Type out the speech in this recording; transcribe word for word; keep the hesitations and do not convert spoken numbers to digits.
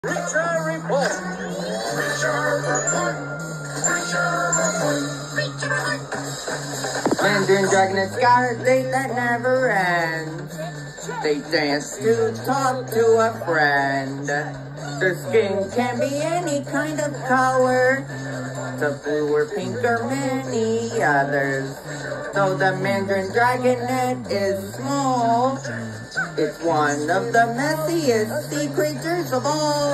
Creature report. Creature report. Creature report. Creature report. Mandarin dragonets got a date that never ends. They dance to talk to a friend. Their skin can be any kind of color, the blue or pink or many others. Though the mandarin dragonet is small, it's one of the messiest sea creatures of all.